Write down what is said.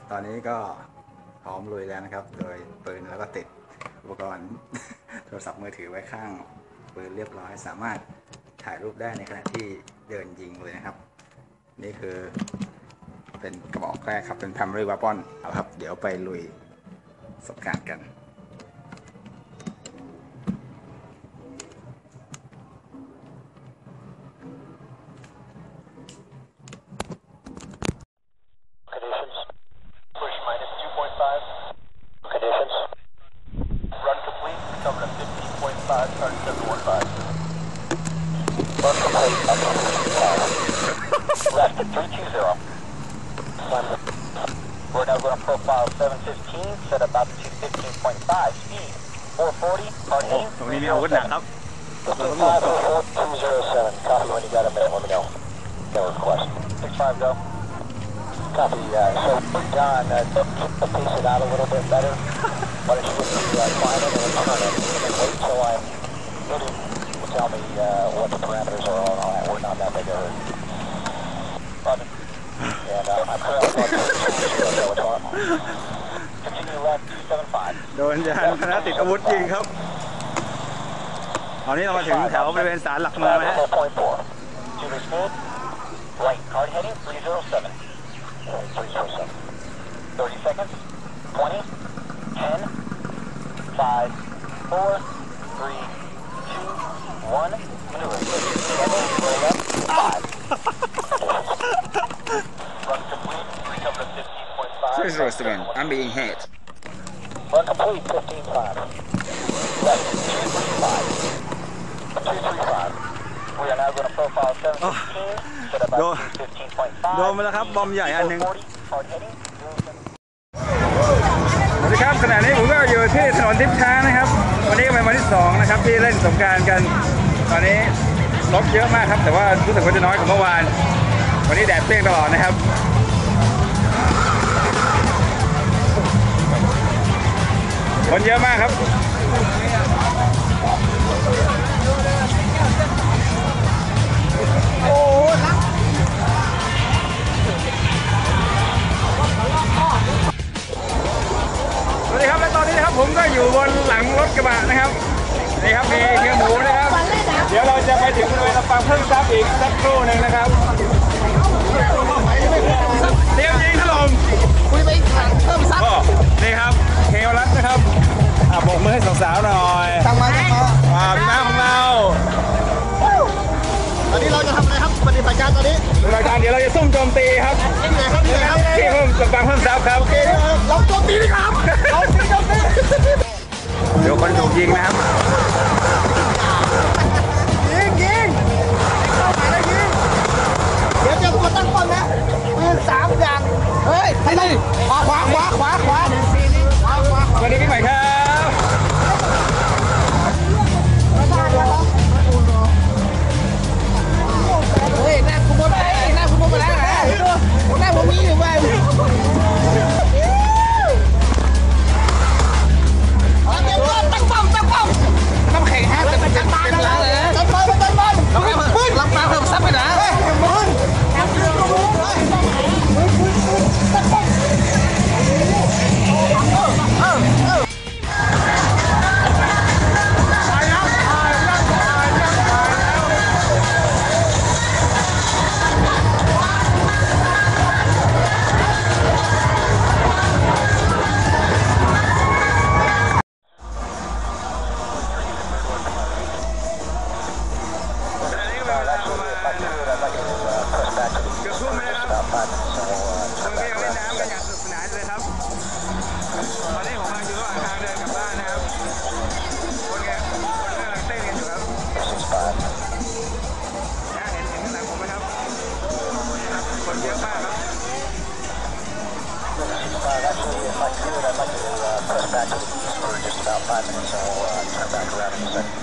ตอนนี้ก็พร้อมลุยแล้วนะครับโดยปืนแล้วก็ติดอุปกรณ์ โทรศัพท์มือถือไว้ข้างปืนเรียบร้อยสามารถถ่ายรูปได้ในขณะที่เดินยิงเลยนะครับนี่คือเป็นกระบอกแรกครับเป็น primary weapon เอาครับเดี๋ยวไปลุยประสบการณ์กัน Left 320. We're now going to profile 715, set about 215.5, speed 440, hard hitting. ตรงนี้มีอาวุธหนักครับ 207, copy when you got a minute, let me know. No request. 65, go. Copy, so we're done. Pace it out a little bit better. Why don't you get to climb it and then turn it, and then wait till I'm hitting. Tell me what the parameters are on all that. We're not that big a hurry. And I'm currently on continue left 275. โดนยานพาหนะติดอาวุธยิงครับตอนนี้เรามาถึงแถวบริเวณศาลหลักเมืองนะฮะ Right, hard heading 307. 30 seconds. 20, 10, 5, 4, 3, 2, 1, maneuver. Roll up, 5. Run complete, recover 15.5. 007 I'm being hit. Run complete, 15.5. Left, 235. 235. We are now going to profile 715, set about 15.5. โดนมาแล้วครับบอมใหญ่อันหนึ่ง Hard heading, สวัสดีครับขณะนี้ผมก็อยู่ที่ถนนทิพย์ช้างนะครับวันนี้ก็เป็นวันที่2นะครับที่เล่นสงกรานต์กันตอนนี้รถเยอะมากครับแต่ว่ารู้สึกว่าจะน้อยกว่าเมื่อวานวันนี้แดดเปรี้ยงตลอดนะครับคนเยอะมากครับสวัสดีครับและตอนนี้นะครับผมก็อยู่บนหลังรถกระบะนะครับนี่ครับมีเฮียหมูนะครับเดี๋ยวเราจะไปถึงบริเวณลำปางเพิ่มทรัพย์อีกสักครู่หนึ่งนะครับเตรียมยิงถล่มคุยไปเพิ่มทรัพย์นี่ครับเฮลรัตนะครับโบกมือให้สาวๆหน่อยตั้งมาพี่ม้าของเราตอนนี้เราจะทำอะไรครับปฏิบัติการตอนนี้รายการเดี๋ยวเราจะซุ่มโจมตีครับที่เพิ่มลำปางเพิ่มทรัพย์ครับเราโจมตีดีครับเราโจมตีเดี๋ยวคนถูกยิงนะครับยิงเข้ามาเลยยิงเดี๋ยวตัวตั้งป้อมนะปืน3อย่างเฮ้ยไปเลยขวาสวัสดีพี่ใหม่ครับเฮ้ยหน้าคุณโมไปหน้าคุณโมไปแล้วนะหน้าผมมีอยู่ไปตั้งป้อมน้ำแข็งฮะแต่เป็นบ้านแล้วเลยตั้งป้อมลำปางเพิ่มซับไปนะ I'd like to press back to the east for just about 5 minutes and we'll turn back around in a second.